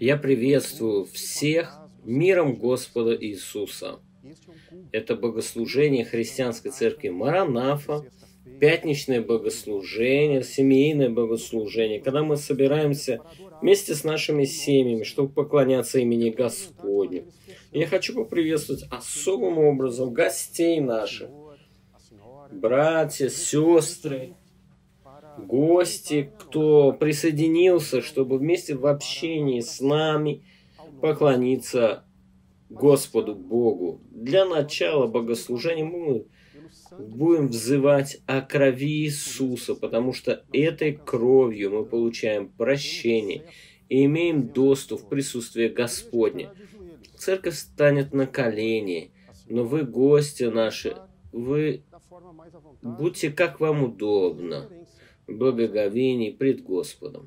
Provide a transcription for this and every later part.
Я приветствую всех миром Господа Иисуса. Это богослужение христианской церкви Маранафа, пятничное богослужение, семейное богослужение, когда мы собираемся вместе с нашими семьями, чтобы поклоняться имени Господню. Я хочу поприветствовать особым образом гостей наших, братья, сестры, гости, кто присоединился, чтобы вместе в общении с нами поклониться Господу Богу. Для начала богослужения мы будем взывать о крови Иисуса, потому что этой кровью мы получаем прощение и имеем доступ в присутствие Господне. Церковь станет на колени, но вы, гости наши, вы будьте как вам удобно, в благоговении пред Господом.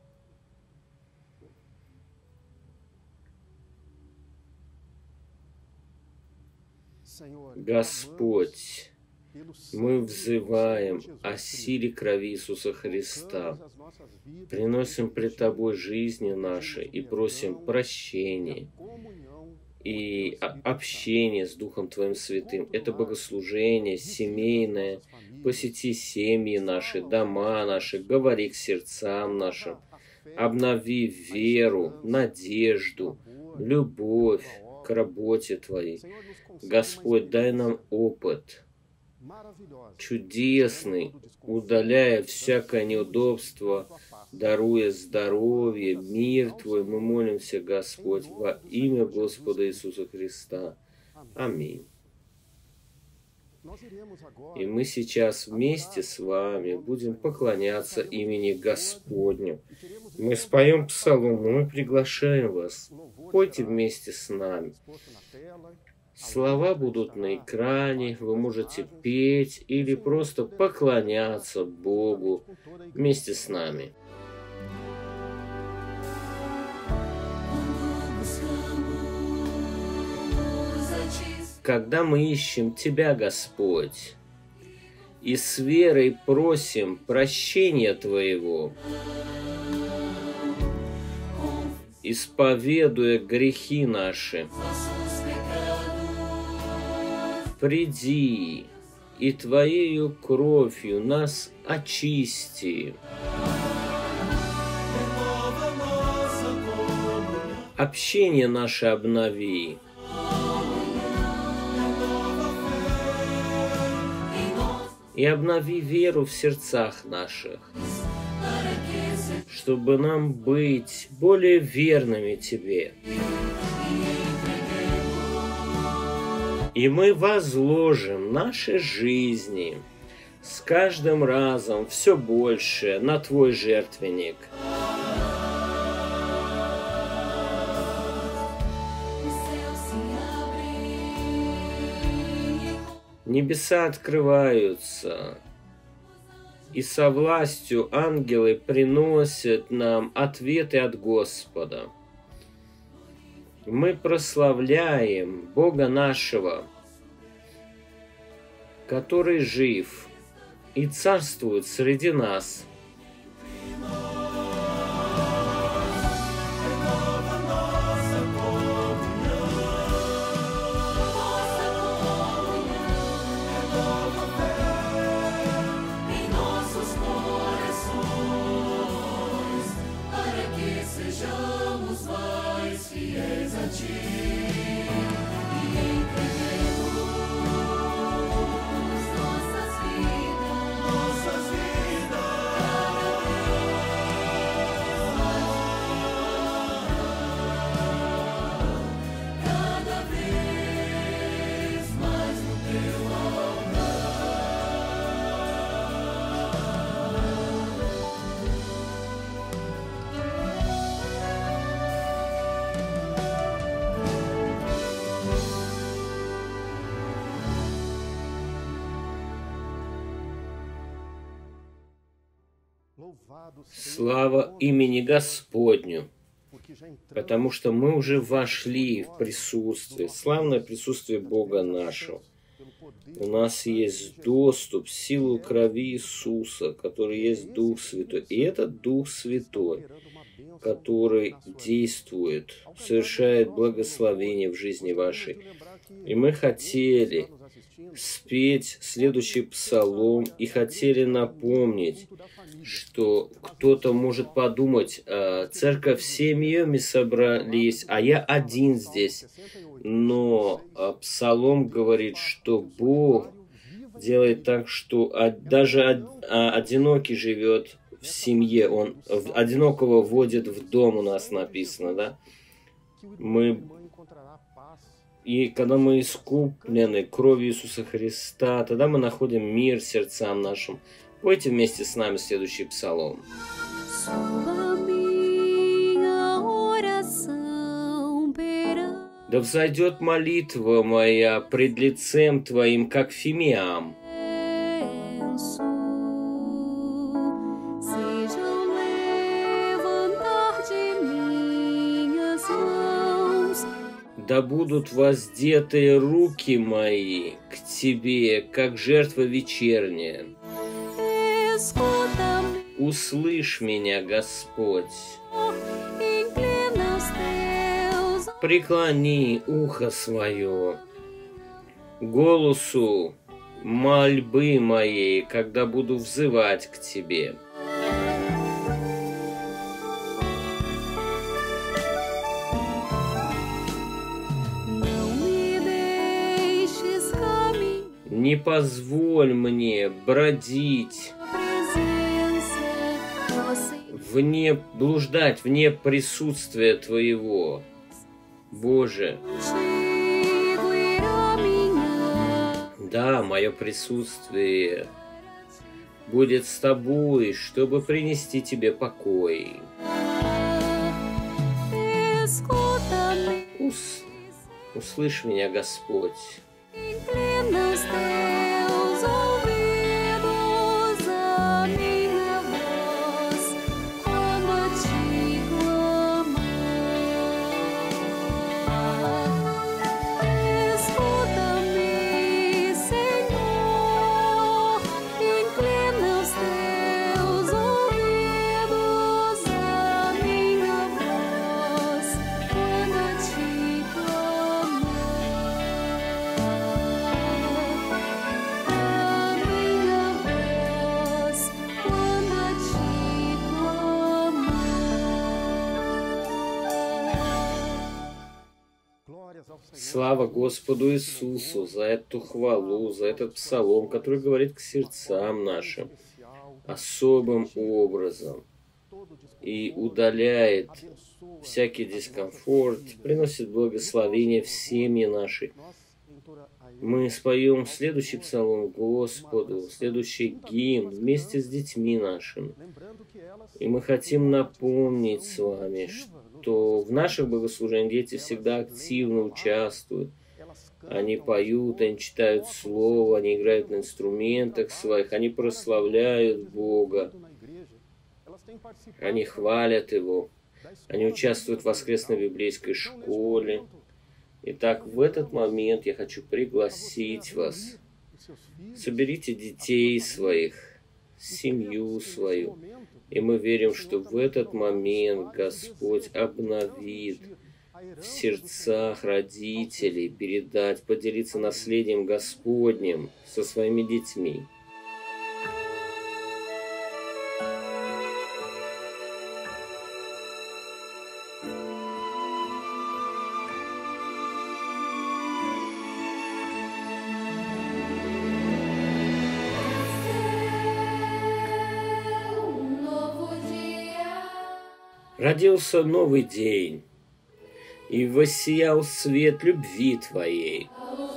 Господь, мы взываем о силе крови Иисуса Христа, приносим пред Тобой жизни наши и просим прощения и общение с Духом Твоим Святым. Это богослужение семейное. Посети семьи наши, дома наши, говори к сердцам нашим. Обнови веру, надежду, любовь к работе Твоей. Господь, дай нам опыт чудесный, удаляя всякое неудобство, даруя здоровье, мир Твой. Мы молимся, Господь, во имя Господа Иисуса Христа. Аминь. И мы сейчас вместе с вами будем поклоняться имени Господню. Мы споем псалом, мы приглашаем вас. Пойте вместе с нами. Слова будут на экране, вы можете петь или просто поклоняться Богу вместе с нами. Когда мы ищем Тебя, Господь, и с верой просим прощения Твоего, исповедуя грехи наши, приди и Твоею кровью нас очисти. Общение наше обнови. И обнови веру в сердцах наших, чтобы нам быть более верными Тебе. И мы возложим наши жизни с каждым разом все больше на Твой жертвенник. Небеса открываются, и со властью ангелы приносят нам ответы от Господа. Мы прославляем Бога нашего, который жив и царствует среди нас. Слава имени Господню, потому что мы уже вошли в присутствие, славное присутствие Бога нашего. У нас есть доступ в силу крови Иисуса, который есть Дух Святой. И этот Дух Святой который действует, совершает благословение в жизни вашей. И мы хотели спеть следующий псалом и хотели напомнить, что кто-то может подумать, церковь семьями собрались, а я один здесь. Но псалом говорит, что Бог делает так, что даже одинокий живет в семье, он одинокого вводит в дом, у нас написано, да? И когда мы искуплены кровью Иисуса Христа, тогда мы находим мир сердцам нашим. Пойте вместе с нами следующий псалом. Да взойдет молитва моя пред лицем Твоим, как фимиам. Да будут воздеты руки мои к Тебе, как жертва вечерняя. Услышь меня, Господь. Преклони ухо свое голосу мольбы моей, когда буду взывать к Тебе. Не позволь мне бродить, блуждать вне присутствия Твоего, Боже. Да, мое присутствие будет с Тобой, чтобы принести Тебе покой. Услышь меня, Господь. Слава Господу Иисусу за эту хвалу, за этот псалом, который говорит к сердцам нашим особым образом и удаляет всякий дискомфорт, приносит благословение в семьи наши. Мы споем следующий псалом Господу, следующий гимн вместе с детьми нашими. И мы хотим напомнить с вами, что в наших богослужениях дети всегда активно участвуют. Они поют, они читают Слово, они играют на инструментах своих, они прославляют Бога, они хвалят Его, они участвуют в воскресной библейской школе. Итак, в этот момент я хочу пригласить вас. Соберите детей своих, семью свою. И мы верим, что в этот момент Господь обновит в сердцах родителей, поделиться наследием Господним со своими детьми. Родился новый день, и воссиял свет любви Твоей.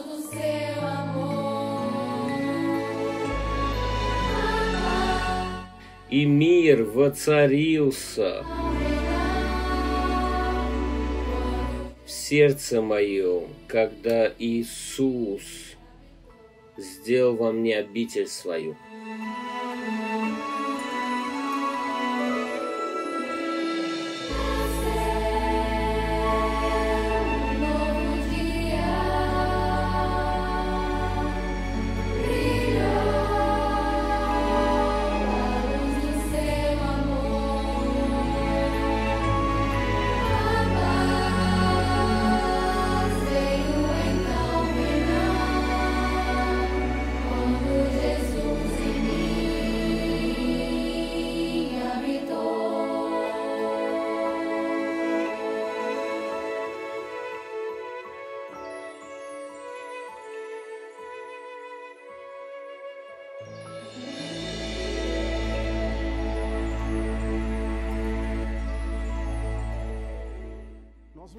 И мир воцарился в сердце моем, когда Иисус сделал во мне обитель свою.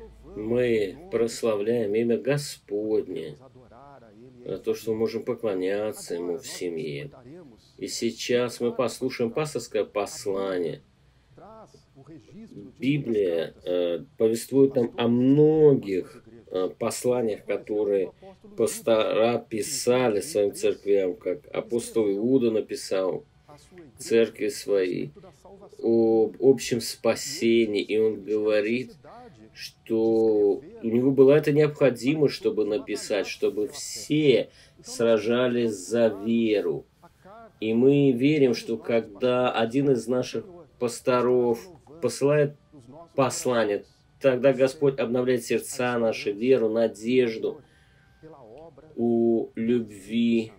Мы прославляем имя Господне, то, что мы можем поклоняться Ему в семье. И сейчас мы послушаем пасторское послание. Библия повествует нам о многих посланиях, которые пастора писали своим церквям, как апостол Иуда написал церкви своей, об общем спасении. И он говорит, что у него была эта необходимость, чтобы написать, чтобы все сражались за веру. И мы верим, что когда один из наших пасторов посылает послание, тогда Господь обновляет сердца наши, веру, надежду в любви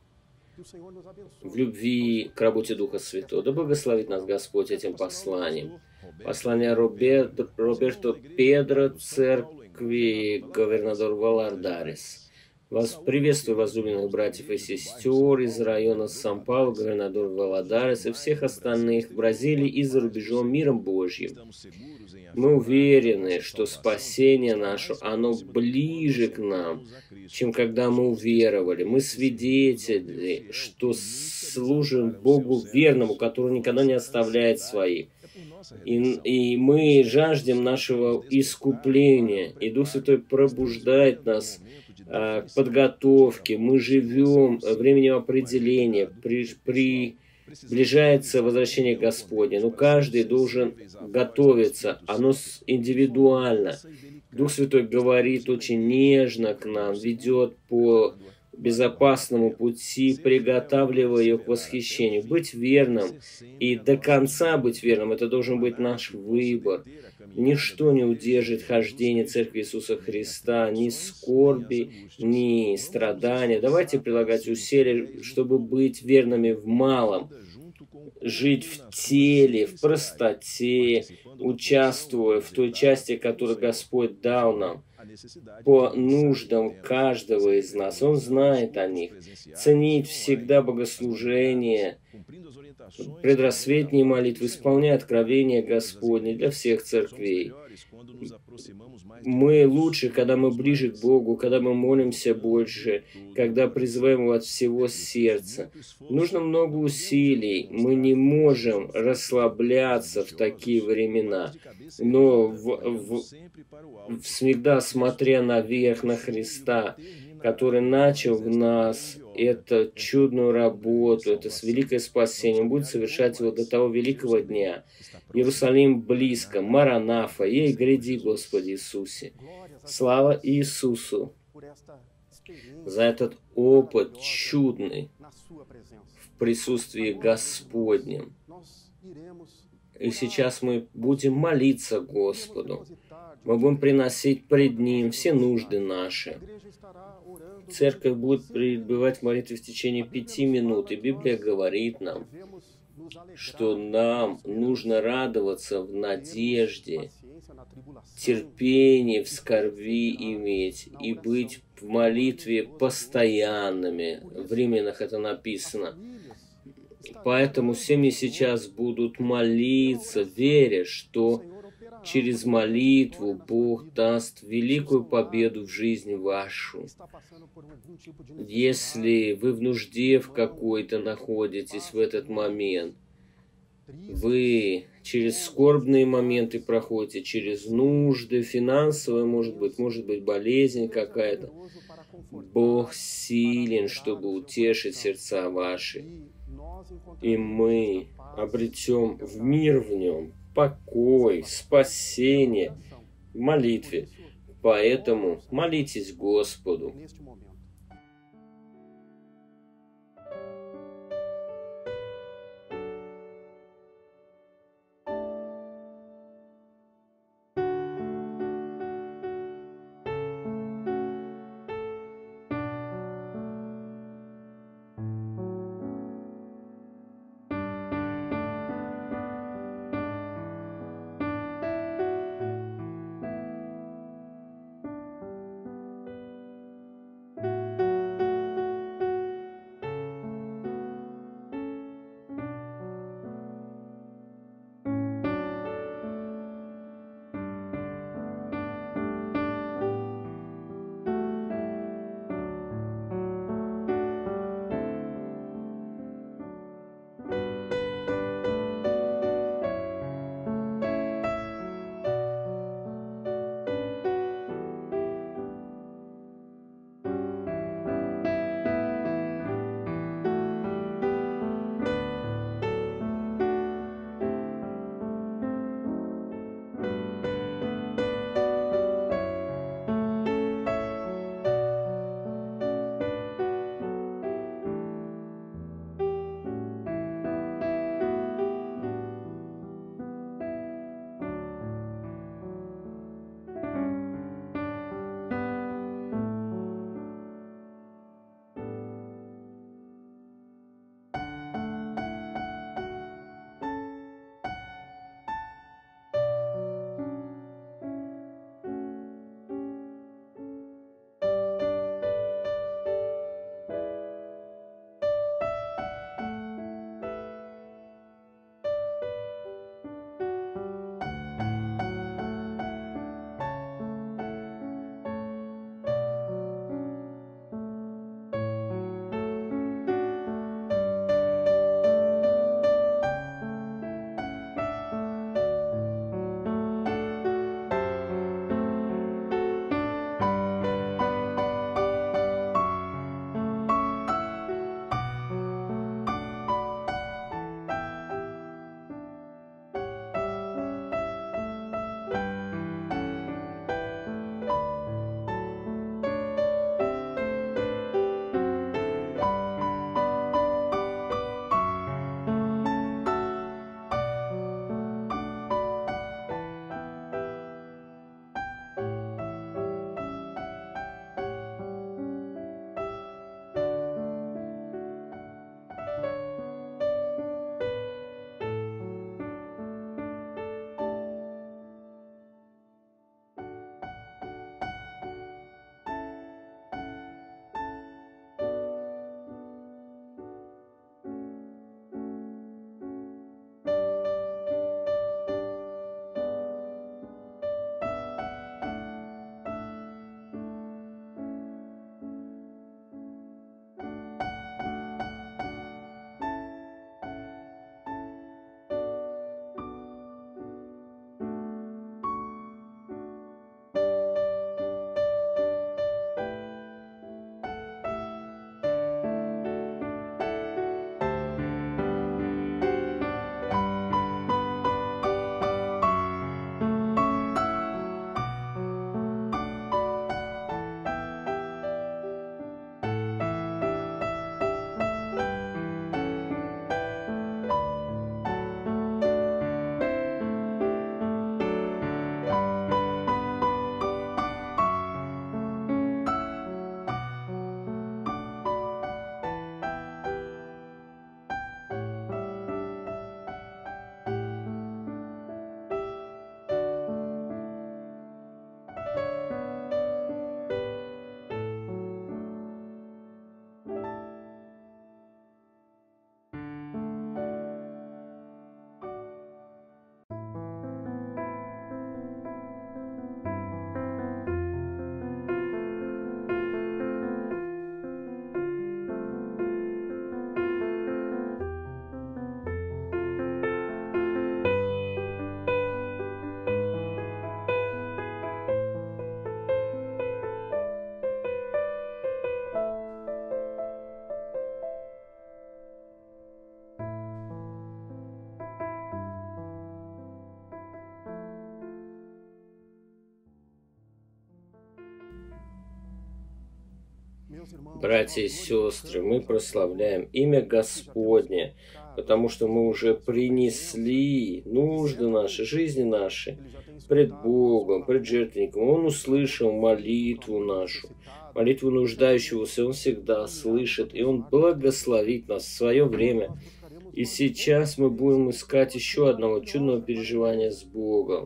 к работе Духа Святого. Да благословит нас Господь этим посланием. Послание Роберто Педро, церкви Говернадор Валадарис. Вас приветствую, возлюбленных братьев и сестер из района Сан-Паулу, Говернадор Валадарис и всех остальных в Бразилии и за рубежом миром Божьим. Мы уверены, что спасение наше, оно ближе к нам, чем когда мы уверовали. Мы свидетели, что служим Богу верному, который никогда не оставляет своих. И мы жаждем нашего искупления, и Дух Святой пробуждает нас к подготовке. Мы живем временем определения, приближается возвращение Господне, но каждый должен готовиться, оно индивидуально. Дух Святой говорит очень нежно к нам, ведет по безопасному пути, приготавливая ее к восхищению. Быть верным и до конца быть верным, это должен быть наш выбор. Ничто не удержит хождение Церкви Иисуса Христа, ни скорби, ни страдания. Давайте прилагать усилия, чтобы быть верными в малом, жить в теле, в простоте, участвуя в той части, которую Господь дал нам, по нуждам каждого из нас. Он знает о них. Ценить всегда богослужение, предрассветные молитвы, исполняя откровения Господне для всех церквей. Мы лучше, когда мы ближе к Богу, когда мы молимся больше, когда призываем Его от всего сердца. Нужно много усилий. Мы не можем расслабляться в такие времена. Но всегда смотря наверх на Христа, который начал в нас эту чудную работу, это великое спасение, он будет совершать его до того великого дня. Иерусалим близко, Маранафа, ей гряди, Господи Иисусе. Слава Иисусу за этот опыт чудный в присутствии Господнем. И сейчас мы будем молиться Господу. Мы будем приносить пред Ним все нужды наши. Церковь будет пребывать в молитве в течение 5 минут. И Библия говорит нам, что нам нужно радоваться в надежде, терпение в скорби иметь и быть в молитве постоянными. В Римлянах это написано. Поэтому семьи сейчас будут молиться, веря, что через молитву Бог даст великую победу в жизни вашу. Если вы в нужде в какой-то находитесь в этот момент, вы через скорбные моменты проходите, через нужды, финансовые, может быть болезнь какая-то. Бог силен, чтобы утешить сердца ваши. И мы обретем в мир в нем покой, спасение в молитве. Поэтому молитесь Господу. Братья и сестры, мы прославляем имя Господне, потому что мы уже принесли нужды наши, жизни наши пред Богом, пред жертвенником. Он услышал молитву нашу, молитву нуждающегося. Он всегда слышит, и Он благословит нас в свое время. И сейчас мы будем искать еще одного чудного переживания с Богом.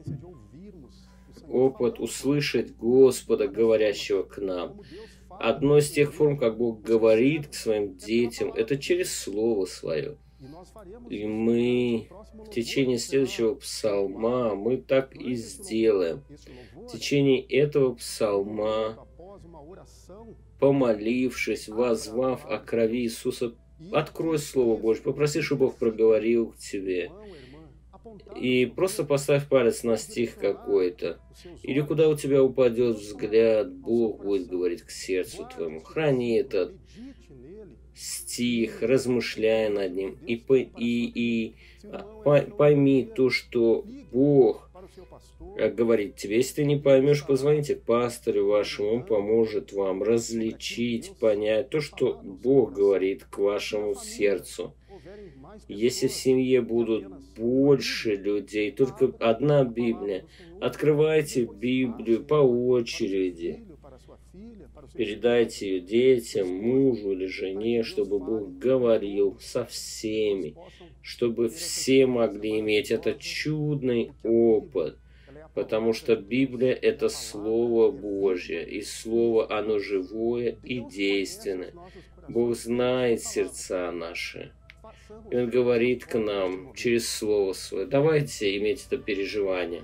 Опыт услышать Господа, говорящего к нам. Одно из тех форм, как Бог говорит к своим детям, это через Слово Свое. И мы в течение следующего псалма, мы так и сделаем. В течение этого псалма, помолившись, воззвав о крови Иисуса, открой Слово Божье, попроси, чтобы Бог проговорил к тебе. И просто поставь палец на стих какой-то. Или куда у тебя упадет взгляд, Бог будет говорить к сердцу твоему. Храни этот стих, размышляя над ним. И пойми то, что Бог говорит тебе. Если ты не поймешь, позвоните пастырю вашему, он поможет вам различить, понять то, что Бог говорит к вашему сердцу. Если в семье будут больше людей, только одна Библия, открывайте Библию по очереди. Передайте ее детям, мужу или жене, чтобы Бог говорил со всеми, чтобы все могли иметь этот чудный опыт. Потому что Библия – это Слово Божье, и Слово, оно живое и действенное. Бог знает сердца наши. И Он говорит к нам через Слово Свое. Давайте иметь это переживание.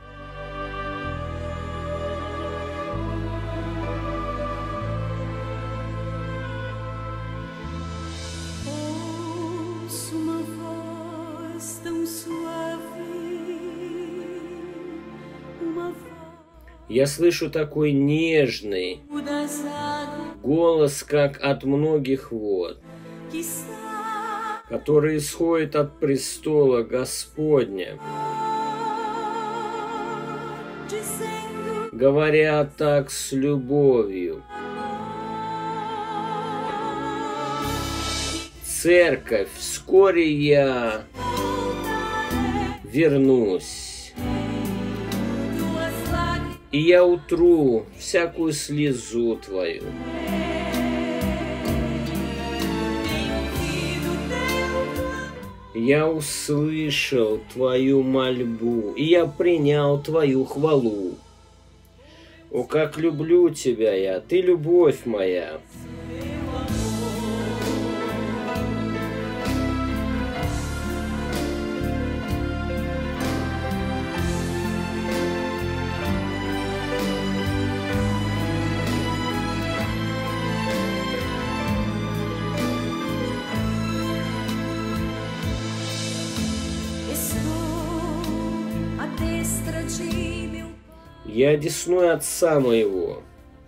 Я слышу такой нежный голос, как от многих вод, который исходит от престола Господня, говоря так с любовью. Церковь, вскоре я вернусь. И я утру всякую слезу твою. Я услышал твою мольбу, и я принял твою хвалу. О, как люблю тебя я, ты любовь моя. Я одесную Отца моего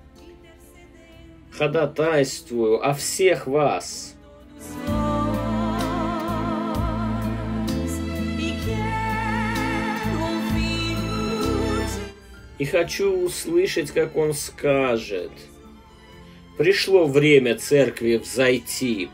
ходатайствую о всех вас. И хочу услышать, как Он скажет: пришло время церкви взойти.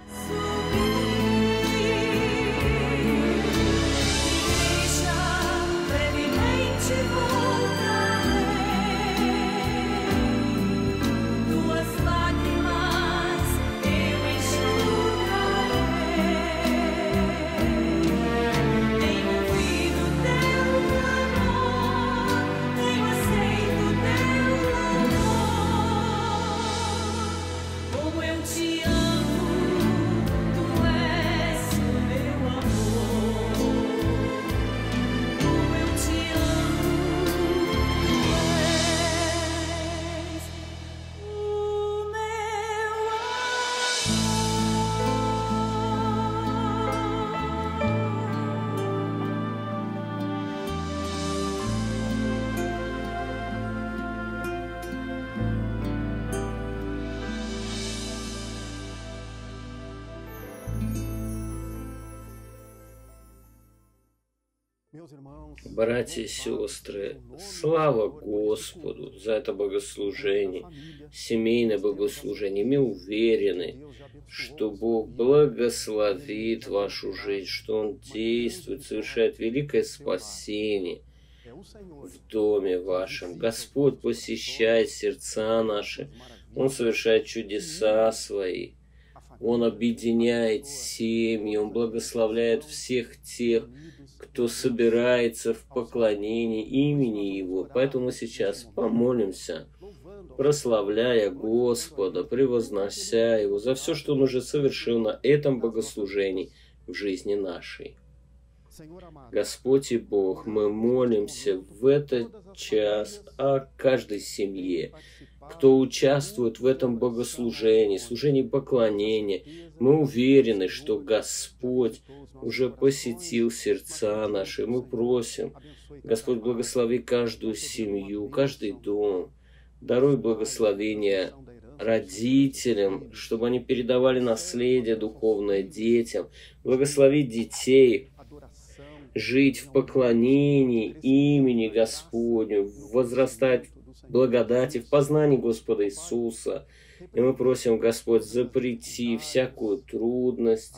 Братья и сестры, слава Господу за это богослужение, семейное богослужение. Мы уверены, что Бог благословит вашу жизнь, что Он действует, совершает великое спасение в доме вашем. Господь посещает сердца наши, Он совершает чудеса Свои, Он объединяет семьи, Он благословляет всех тех, кто собирается в поклонении имени Его. Поэтому мы сейчас помолимся, прославляя Господа, превознося Его за все, что Он уже совершил на этом богослужении в жизни нашей. Господь и Бог, мы молимся в этот час о каждой семье, кто участвует в этом богослужении, служении поклонения. Мы уверены, что Господь уже посетил сердца наши. Мы просим, Господь, благослови каждую семью, каждый дом. Даруй благословение родителям, чтобы они передавали наследие духовное детям. Благослови детей жить в поклонении имени Господню, возрастать в благодати, в познании Господа Иисуса. И мы просим, Господь, запрети всякую трудность,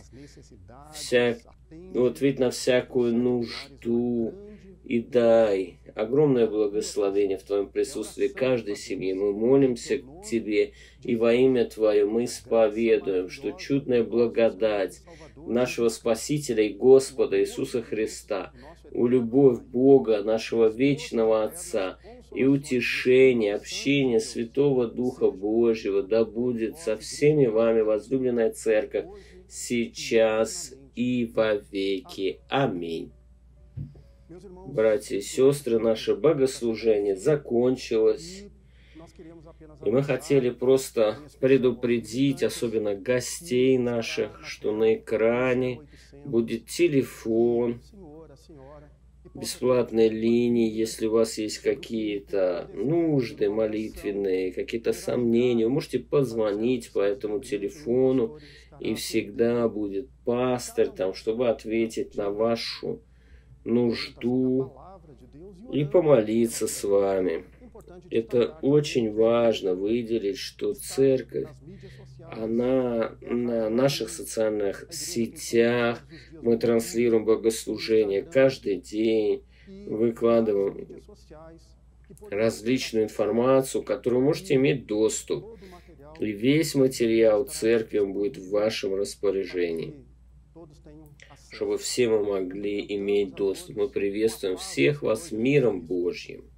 ответь на всякую нужду и дай огромное благословение в Твоем присутствии каждой семье. Мы молимся к Тебе, и во имя Твое мы исповедуем, что чудная благодать нашего Спасителя и Господа Иисуса Христа, любовь Бога, нашего вечного Отца, и утешение, общение Святого Духа Божьего да будет со всеми вами, возлюбленная Церковь, сейчас и во веки. Аминь. Братья и сестры, наше богослужение закончилось. И мы хотели просто предупредить, особенно гостей наших, что на экране будет телефон, бесплатные линии, если у вас есть какие-то нужды молитвенные, какие-то сомнения, вы можете позвонить по этому телефону, и всегда будет пастырь там, чтобы ответить на вашу нужду и помолиться с вами. Это очень важно выделить, что церковь, она на наших социальных сетях, мы транслируем богослужение каждый день, выкладываем различную информацию, к которой вы можете иметь доступ. И весь материал церкви будет в вашем распоряжении, чтобы все мы могли иметь доступ. Мы приветствуем всех вас миром Божьим.